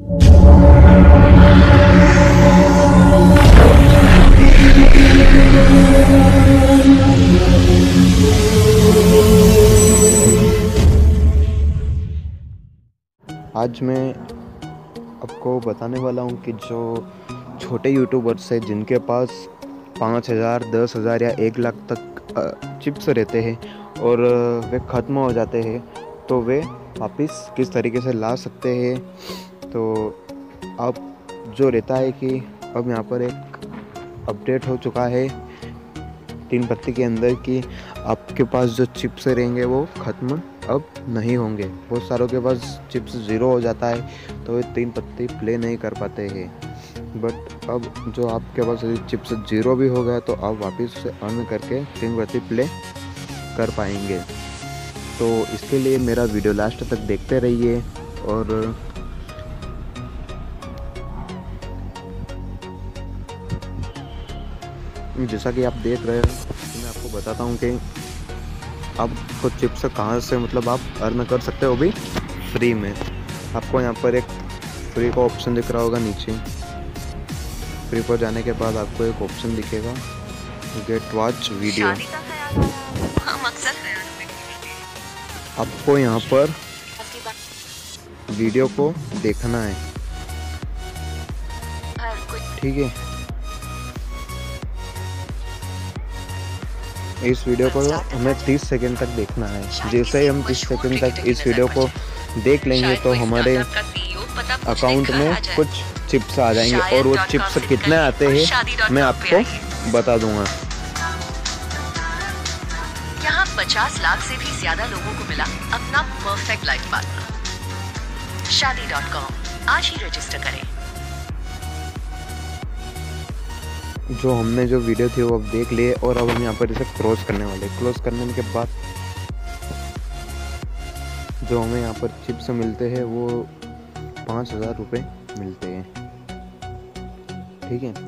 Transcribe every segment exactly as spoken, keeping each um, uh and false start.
आज मैं आपको बताने वाला हूँ कि जो छोटे यूट्यूबर्स हैं जिनके पास पाँच हज़ार दस हज़ार या एक लाख तक चिप्स रहते हैं और वे ख़त्म हो जाते हैं, तो वे वापस किस तरीके से ला सकते हैं। तो अब जो रहता है कि अब यहाँ पर एक अपडेट हो चुका है तीन पत्ती के अंदर कि आपके पास जो चिप्स रहेंगे वो ख़त्म अब नहीं होंगे। बहुत सारों के पास चिप्स ज़ीरो हो जाता है तो वे तीन पत्ती प्ले नहीं कर पाते हैं। बट अब जो आपके पास चिप्स ज़ीरो भी हो गया तो आप वापस उसे अर्न करके तीन पत्ती प्ले कर पाएंगे। तो इसके लिए मेरा वीडियो लास्ट तक देखते रहिए। और जैसा कि आप देख रहे हो, मैं आपको बताता हूँ कि आपको चिप्स कहाँ से मतलब आप अर्न कर सकते हो भी फ्री में। आपको यहाँ पर एक फ्री का ऑप्शन दिख रहा होगा नीचे। फ्री पर जाने के बाद आपको एक ऑप्शन दिखेगा गेट वॉच वीडियो। आपको यहाँ पर वीडियो को देखना है, ठीक है। इस वीडियो को हमें तीस सेकंड तक देखना है। जैसे ही हम तीस सेकंड तक इस वीडियो को देख लेंगे तो हमारे अकाउंट में कुछ चिप्स आ जाएंगे और वो चिप्स कितने आते हैं मैं आपको बता दूंगा। यहाँ पचास लाख से भी ज्यादा लोगों को मिला अपना perfect life partner. Shaadi dot com आज ही रजिस्टर करें। जो हमने जो वीडियो थी वो अब देख लिए और अब हम यहाँ पर इसे क्रॉस करने वाले। क्रॉस करने के बाद जो हमें यहाँ पर चिप्स मिलते हैं वो पाँच हज़ार रुपये मिलते हैं, ठीक है।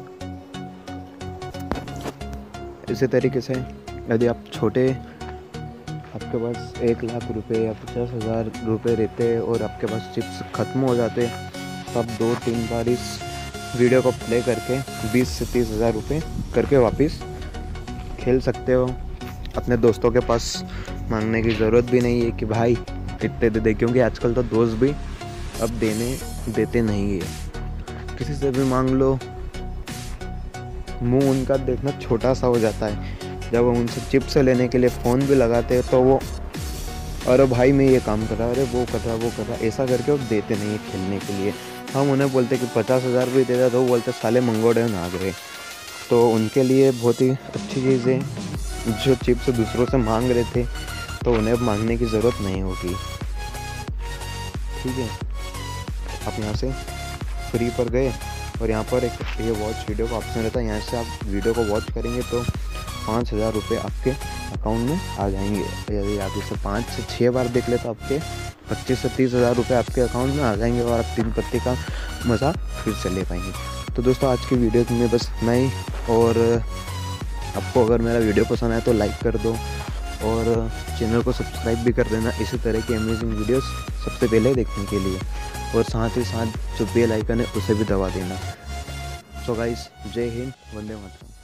इसी तरीके से यदि आप छोटे आपके पास एक लाख रुपए या पचास हज़ार रुपये रहते हैं और आपके पास चिप्स ख़त्म हो जाते तो आप दो तीन बार इस वीडियो को प्ले करके बीस से तीस हज़ार रुपये करके वापस खेल सकते हो। अपने दोस्तों के पास मांगने की ज़रूरत भी नहीं है कि भाई इतने दे दे, क्योंकि आजकल तो दोस्त भी अब देने देते नहीं है। किसी से भी मांग लो, मुंह उनका देखना छोटा सा हो जाता है। जब हम उनसे चिप्स लेने के लिए फ़ोन भी लगाते हैं तो वो अरे भाई मैं ये काम कर रहा, अरे वो कर रहा वो कर रहा ऐसा करके वो देते नहीं है खेलने के लिए। हम उन्हें बोलते कि पचास हज़ार भी देता तो वो बोलते साले मंगोड़े ना गए। तो उनके लिए बहुत ही अच्छी चीज़ है। जो चिप्स दूसरों से मांग रहे थे तो उन्हें मांगने की ज़रूरत नहीं होगी, ठीक है। आप यहाँ से फ्री पर गए और यहाँ पर एक ये वॉच वीडियो का ऑप्शन रहता है। यहाँ से आप वीडियो को वॉच करेंगे तो पाँच हज़ार रुपये आपके अकाउंट में आ जाएंगे। यदि आप इसे पाँच से छः बार देख ले तो आपके पच्चीस से तीस हज़ार रुपये आपके अकाउंट में आ जाएंगे और आप तीन पत्ती का मज़ा फिर से ले पाएंगे। तो दोस्तों आज की वीडियो में बस इतना ही। और आपको अगर मेरा वीडियो पसंद आए तो लाइक कर दो और चैनल को सब्सक्राइब भी कर देना इसी तरह की अमेजिंग वीडियोस सबसे पहले देखने के लिए। और साथ ही साथ जो बेल आइकन है उसे भी दबा देना। सो गाइस, जय हिंद, वंदे मातरम।